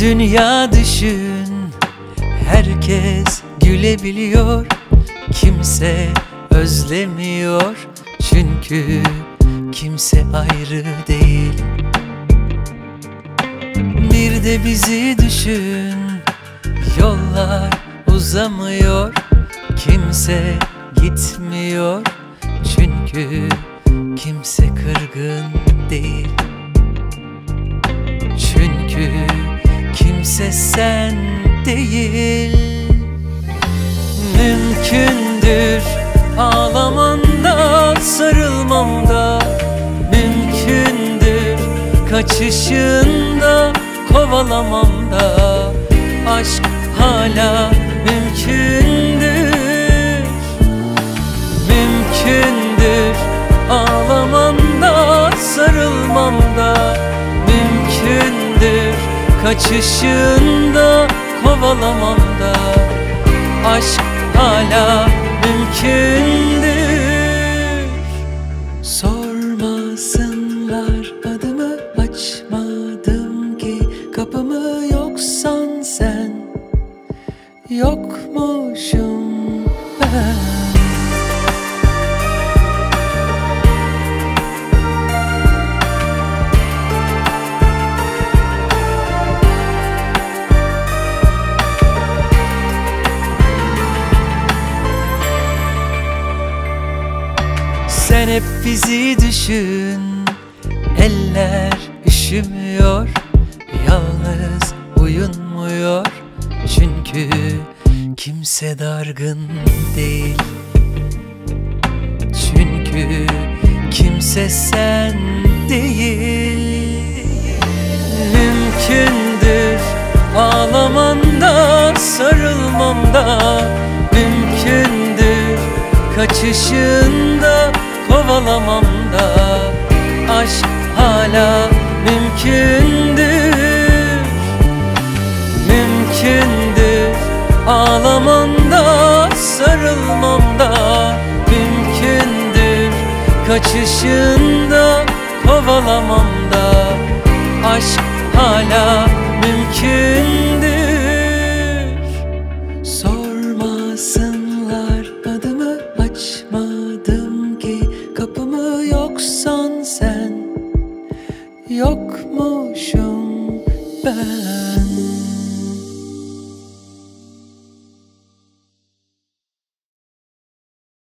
Dünya düşün, herkes gülebiliyor, kimse özlemiyor, çünkü kimse ayrı değil. Bir de bizi düşün, yollar uzamıyor, kimse gitmiyor, çünkü kimse kırgın değil. Çünkü kimse sen değil. Mümkündür ağlamanda, sarılmamda, mümkündür kaçışında, kovalamamda. Aşk hala mümkündür. Mümkündür ağlamanda, sarılmamda, mümkündür kaçışında, kovalamamda. Aşk hala mümkündür. Sormasınlar adımı, açmadım ki kapımı, yoksan sen, yokmuşum ben. Sen hep bizi düşün, eller üşümüyor, yalnız uyunmuyor, çünkü kimse dargın değil. Çünkü kimse sen değil. Mümkündür ağlamanda, sarılmamda, mümkündür kaçışında, kovalamamda. Aşk hala mümkündür. Mümkündür ağlamanda, sarılmamda, mümkündür kaçışında, kovalamamda. Aşk hala mümkündür.